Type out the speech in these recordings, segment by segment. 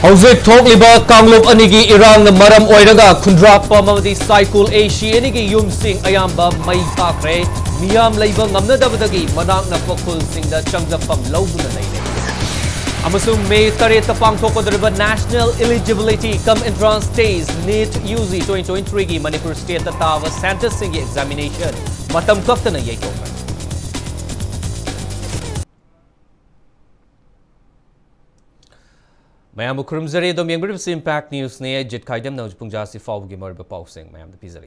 Hauzik thokliba kanglop anigi irang na maram oiraga khundrak pamadi cycle AC anigi yumsing ayamba mai thakre miyam leiba ngamnadabadagi manak na pokul singda changjapam lawduna leine amasung May 3 pangthokadriba National Eligibility Cum Entrance Days NEET UG 2023 gi Manipur State tawa center singi examination matam kaftana yaitokra Mayam Kurumzari dom yang Impact News ne jit kaidam na pungjasi faw gi marba pausing mayam da pizari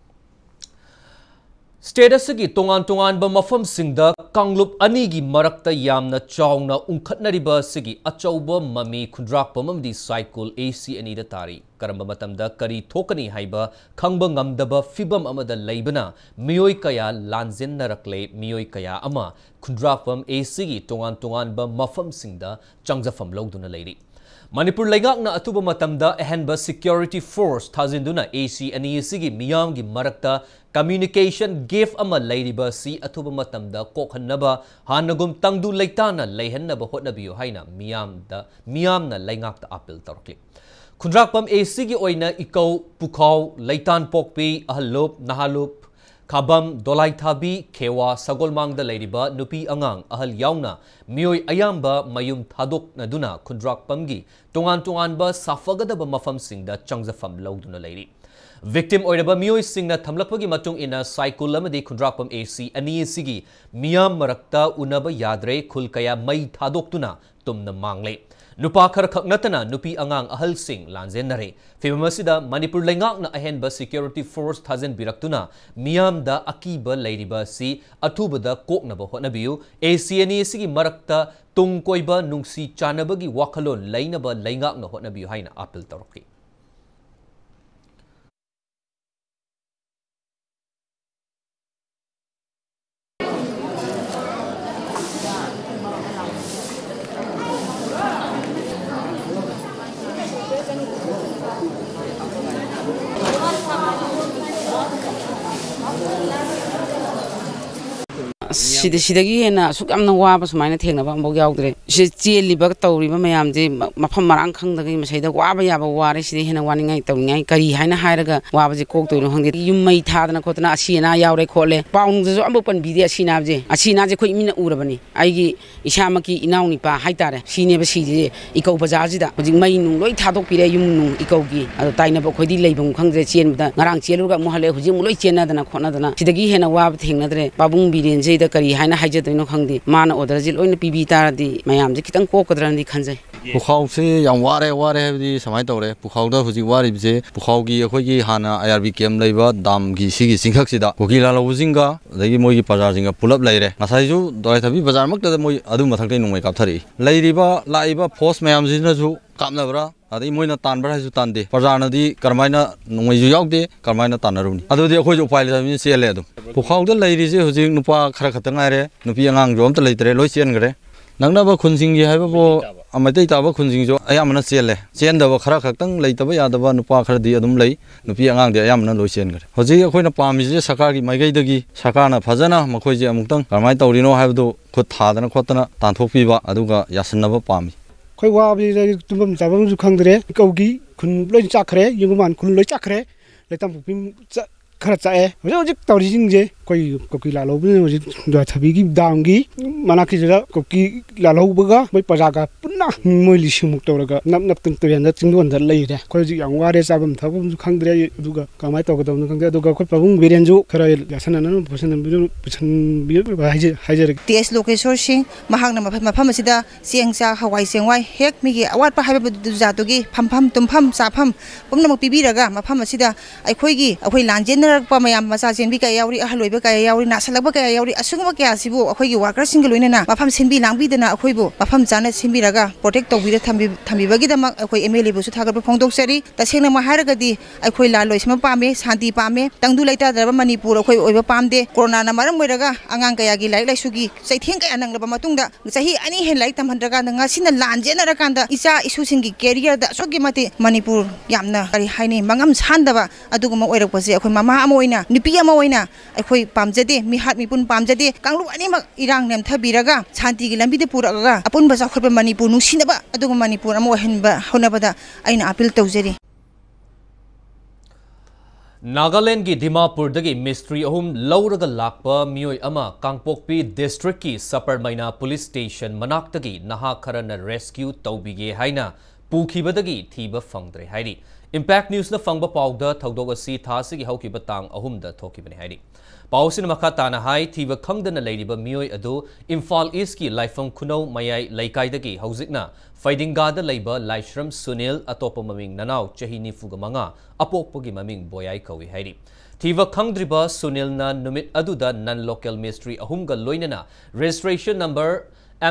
Status gi tongan ba mafam singda kanglub ani gi marakta yamna chawna unkhatnariba sigi achauba mami khundrak pamamdi cycle AC ani da tari karamba matamda kari thokani haiba khangba ngamdaba fibam amada leibana miyoi kaya lanjin narakle miyoi kaya ama khundrak pam AC gi tongan ba mafam singda changjafam lawduna leiri Manipur Lengak na atuba matamda ehenba security force thazinduna AC ani sigi miyam gi marakta communication gift ama leiriba si atuba matamda kokhannaba hanagum tangdu leitana leihannaba hotnabiyo haina miyam na lengak ta appeal torkli khundrakpam AC gi oina ikau pukhau leitan pokpi ahalop nahalop Kabam dolai thabi kewa sagolmang da leiriba nupi angang ahal yauna miyoi ayamba mayum thadok na duna khundrak pamgi tongan ba safagadaba mafam singda changjafam lawduna leiri victim oiraba miyoi singna thamlapagi matung ina cycle amadi khundrak pam AC ani sigi miyam marakta unaba yadre khul kaya mai thadok tuna tumna mangle Nupa khar khaknatana nupi angang ahal sing lanjen nare Fibamasida Manipur Lengak na ahenba security force thazen biraktuna miyam da akiba leiriba si athubada koknaba hotnabiyu ACNE sigi marakta tungkoiba nungsi chanabagi wakhalon leinaba lengak na hotnabiyu haina appeal torki Sidagi hena sukam na waba sumaina thengna ba ambog yaudre si cheliba tawriba mayam je mafam marang khangdagi masaida waba yaba ware sidi hena waningai tawningai kari haina hairaga waba je kok toino hangde yum mai thadana khotna asina yaure khole paung je ambo pan bidi asina je khoi mina urabani aigi isamaki inauni pa haitare sine ba sidi ikau bazar jida hojik mai nung loi thadok pire yum nung ikau gi ado taina ba khoidi leibam khangje chenbada ngarang cheluga muhale hojik muloi chenna dana khona dana sidagi hena waba thengna dre babung biren je kari haina haijadino khangdi mana order jil oina pibi taradi mayam je kitang kokadran di khanjai pukhau se yam ware habdi samai tawre pukhau da huji wari je pukhau gi akhoi gi hana IRB kem leiba dam gi sigi singkhak sida kokila lawujinga dagi moi gi bazar jinga pulap leire ngasai ju doi thabi bazar mak da moi adu mathak dei nungmai kapthari leiriba laiba force mayam jina ju kamnabra adai moina tanbra haiju tande bazarna di karmaina nungmai ju yaukde karmaina tanaruni adudi akhoi ju upai le chele adu pukhau da leiri je huji nupa khara khatanga re nupi angang jom ta leitre loi chen gre nangnaba khunjing gi haiba bo amaitei taba khunjing jo ayamna chele chen da ba khara khaktang leitaba yadaba nupa khara di adum lei nupi angang de ayamna loi chen gre hoji akhoina pami je sakar gi maigai dagi sakarna phajana makhoi je amuktang karmai tawrino haibdu khut thadana khotana tanthokpi ba aduga yasanaba pami khoi wabi tumbam jabam ju khangdre kaugi khun loi chakre yungman khun loi chakre leitam pupim khara chae hojik tawri jingje koi koki la lobu hojik da thabi gi damgi manaki jara koki la lobuga mai pajaga punna moi lisumuk tawraga nap tun to yanda chingdon da leire koi ji yang ware sabam thabum ju khangdre duga kamai tawgadam khangde duga koi pabung birenju khara yasana nan pusan bi hajer ts location sing mahangna mafam asida siangcha hawai sengwai hek migi awat pa haiba jatogi phampham tumpham safam pumna mo pibiraga mafam asida aikhoi lanjen pa mayam masa senbi ka yauri ahloiba ka yauri nasalaba ka yauri asungba kya sibu akhoi gi worker single loina mafam senbi langbi dana akhoi bu mafam jana senbi raga protect tawbira thambi bagi dama akhoi MLA bu su thagar phongdok seri tasengna ma haraga di akhoi la loisma pame shanti pame tangdu laita darba Manipur akhoi oiba pamde corona na maram moiraga angang kaya gi lai sugi saitheng ka ananglaba matungda sahi ani hen lai tamhandraga nga sina lanjena rakanda isa isu singi career da sogi mate Manipur yamna kari haine mangam sandaba aduguma oirakpase akhoi mama amoina nipi amoina akhoi pamjade mi hat mi pun pamjade kanglu ani mak irang nem thabiraga shanti gi lambi de puraga apun baza khorba Manipur ꯅꯨꯡꯁꯤꯅꯕ ꯑꯗꯨꯒ ꯃꯅꯤꯄꯨꯔ ꯑꯃ ꯑꯣꯏꯍꯟꯕ ꯍꯣꯠꯅꯕꯗ ꯑꯩꯅ appeal ꯇꯧꯖꯔꯤ Nagaland ki Dimapur dagi mystery ahum lauraga lakpa miyoi ama Kangpokpi district ki Saparmaina police station manak dagi naha kharana rescue tawbige haina pukhibadagi thiba fangdre hairi Impact News na fangba pawda thawdog asi thasigi hawkiba tang ahumda thokibani hairi Pausin makatana hai thiba khangdana leiriba miyoi adu Imphal East ki Laifam Khunau mayai laikai hauzikna Faidingada leiba Laishram Sunil atopa maming nanau chahi nifuga manga apokpagi maming boyai kawi hairi Thiva khangdriba Sunil na numit aduda non-local mystery ahumga loinana registration number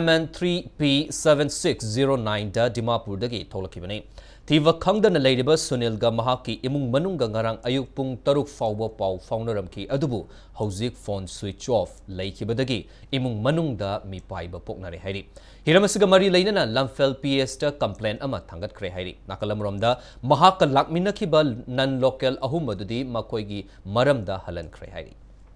MN3P7609 da Dimapur dagi tholakibani Thiva khangdana leiriba Sunil ga mahaki imung manunga ngarang ayuk pung taruk fawba paw fawnaramki adubu hauzik phone switch off laikibadagi imung manungda mi paiba poknare hairi Hiramasiga mari lainana Lamphel PS ta complaint ama thangat khre hairi nakalamromda mahaka lakminakiba non-local ahumadudi makoigi maramda halan khre hairi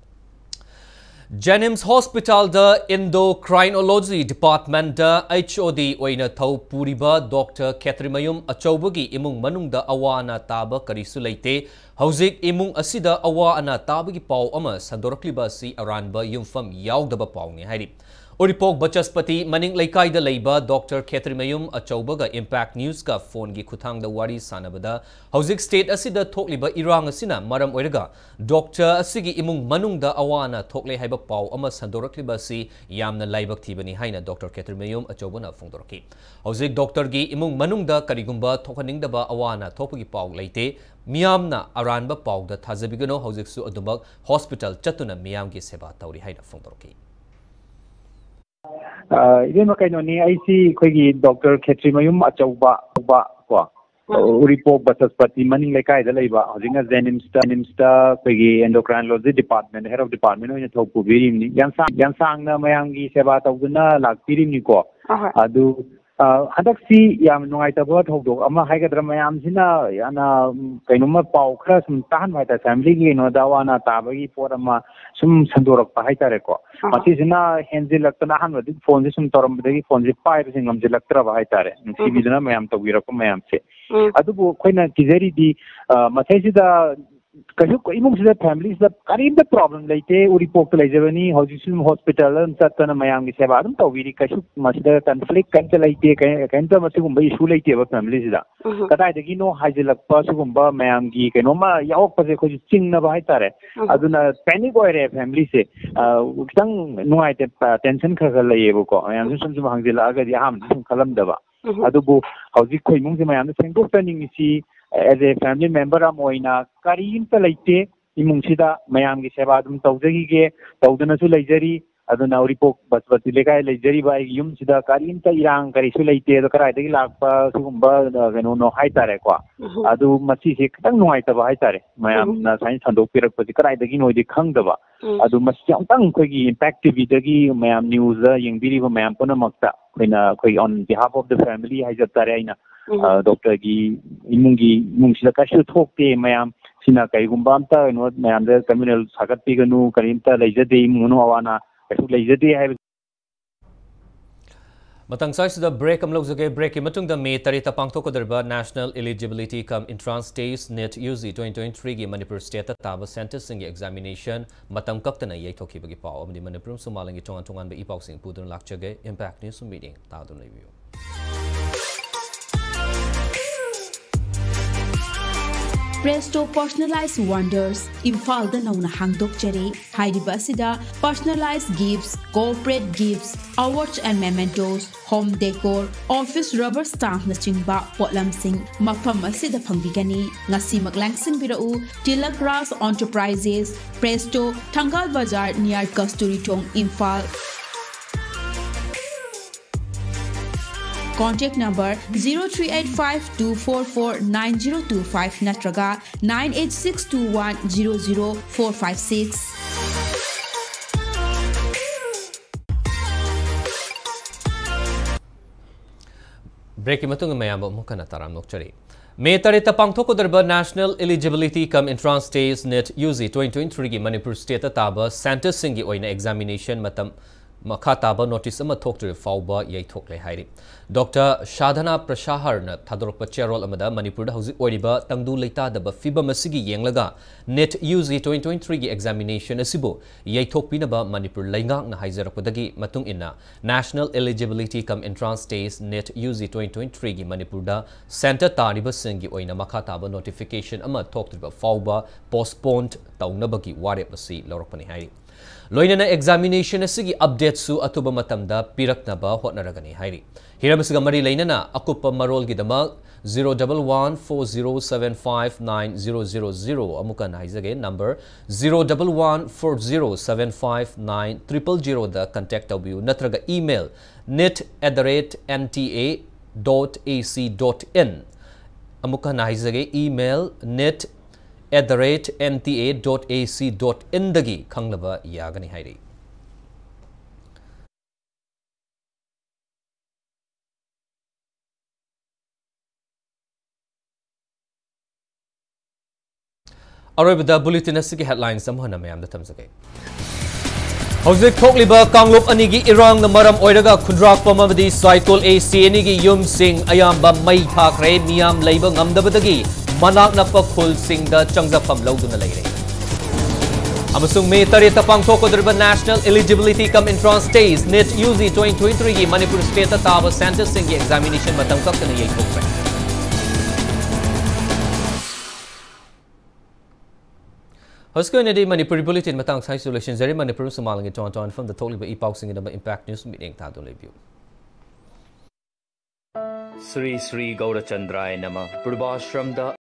Jenims Hospital da Endocrinology Department da HOD oina thau puriba Dr. Ketrimayum Achobagi imung manungda awana taba karisu leite hauzik imung asida awana tabagi paw ama sandorakliba si aranba yumfam yaudaba pawni hairi Oripok Bachaspati Maning Laikai da Leiba Dr. Ketrimayum Achaubaga Impact News ka phone gi khuthang da wari sanabada hauzik state asida thokliba irang asina maram oiraga Dr. asigi imung manungda awana thokle haiba paw ama sandorakliba si yamna laibak thibani haina Dr. Ketrimayum Achaubana phongdorki hauzik doctor gi imung manungda karigumba thokhaningdaba awana thopagi paw leite miyamna aranba paw da thazabigano hauzik su adumak hospital chatuna miyam gi seba tawri haina phongdorki Iben makainoni IC khoi Dr. Ketrimayum Achauba ko Uripok Bachaspati Maning Laikai da leiba hojinga Jenims ta khoi endocrinology department head of department oina thopu birim ni yansang na mayamgi seba tawduna lakpirim ni ko adu hadaksi yam nungai taba thogdok ama haigadra mayam sina yana kainoma paw khara sum tahan bhai ta family gi no dawana tabagi por ama sum sandorak pa haitare ko masi sina henjilakna han wadi phone ji sum toram bagi phone ji pai sing ngamjilaktra ba haitare sibidna mayam tawira ko mayam se adubu khoina tijari di mathai sida kasu imung sida family sida karim the problem laite uripok laijabani hojisum hospital an satana mayam gi seba adum tawiri kasu masida conflict kan laite kan ta masigumba issue laite ba family sida kadai dagi no hajilakpa sugumba mayam gi kenoma yaok pa se khoji chingna ba haitare aduna panic oire family se kitang nuai te tension khaga layebo ko mayam sum sum hangjila aga di ham sum khalam daba adubu hojik khoi mung se mayam sengdok taning si as a family member amoina karim ta laite imung sida mayam gi seba dum tawjagi ge tawdana su laijari aduna uripok basbati lekai laijari bai yum sida karim ta irang kari su laite do karai dagi lakpa sugumba geno no haitare ko adu masi se kitang nuai ta ba haitare mayam na sain sandok pirak pati karai dagi noi di khang da ba adu masi amtang koi gi impact tv dagi mayam news yengbiri ba mayam pona makta koina koi on behalf of the family haijatare aina Dr. gi imung sila kasu thokte mayam sina kaigumba amta no mayam da communal sagat piganu karimta leijade imuno awana kasu leijade hai Matang saisida break am logjage break ki matung da me tarita pangthokodarba National Eligibility Cum Entrance Test NET UZ 2023 gi Manipur State taba center sing examination matam kaktana yaithokibagi paw amdi Manipur sumalangi tongan ba ipaw sing pudun lakchage Impact News meeting tadun review Presto Personalized Wonders Imphal da nauna hangdok jare hairiba asida personalized gifts, corporate gifts, awards and mementos, home decor, office rubber stamp na chingba potlam sing mafam asida phangbigani ngasi maglangsing birau Tilak Ras Enterprises Presto Thangal Bazar near Kasturi Tong Imphal Contact number 0385-244-9025 natraga 98621-00456. Break matung mayam mukana taram nokchari. May tarita pangthokodarba National Eligibility Cum Entrance Test NET UZ 2023 gi Manipur State taba center singi oina examination matam Makataba notice ama thoktre fauba yai thokle hairi. Dr. Shadhana Prashaharna Thadorokpa Cherol amada Manipur da hauzik oiriba tangdu leita daba fiba masigi yenglaga net UZ 2023 gi examination asibo yai thokpinaba Manipur laingak na haizarakpadagi matung inna National Eligibility Cum Entrance Test net UZ 2023 gi Manipur da center tariba singi oina makataba notification ama thoktriba fauba postponed taunabagi warep asi lorokpani hairi. Loinana examination asigi update su atuba matamda piraknaba hotnaragani hairi. Hiramasiga mari lainana akupa marol gidama 01140759000 amukan haizage number 01140759000 da contact tabiu natraga email net@nta.ac.in amukan haizage email net@nta.ac.in dagi khanglaba yagani hairi. Arabada bulletin asigi headlines samhana mayam da tamsake. Hauzik thokliba kanglop anigi irang na maram oiraga khundrak pamamadi cycle AC anigi yum sing ayamba mai thakre miyam leiba ngamdabadagi manak nakpa khul sing da changjapam lauduna leire. Amasung May 30 pangthokodriba National Eligibility Cum Entrance Test net UZ 2023 gi Manipur State taba center singi examination matam kakkana yai thokre. Hosko inadi Manipuri bulletin matang sai solution zari Manipur sumalangi ton from the toliba ipau singi daba impact news meeting tadu review. Sri Gaurachandrai Nama Purbashram da